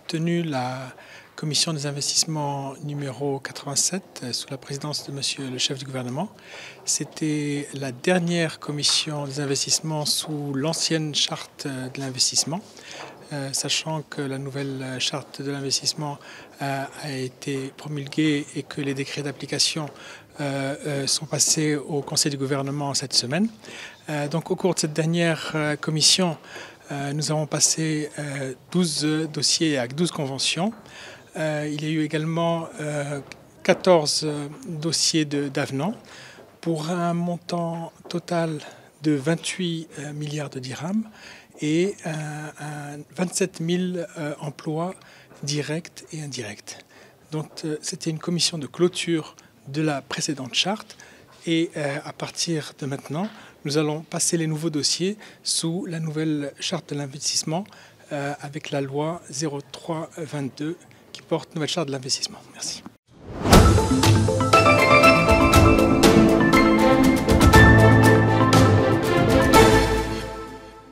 tenu la commission des investissements numéro 87 sous la présidence de Monsieur le chef du gouvernement. C'était la dernière commission des investissements sous l'ancienne charte de l'investissement, sachant que la nouvelle charte de l'investissement a été promulguée et que les décrets d'application sont passés au Conseil du gouvernement cette semaine. Donc au cours de cette dernière commission, nous avons passé 12 dossiers avec 12 conventions. Il y a eu également 14 dossiers d'avenants pour un montant total de 28 milliards de dirhams et 27 000 emplois directs et indirects. Donc c'était une commission de clôture de la précédente charte et à partir de maintenant, nous allons passer les nouveaux dossiers sous la nouvelle charte de l'investissement avec la loi 03-22 qui porte nouvelle charte de l'investissement. Merci.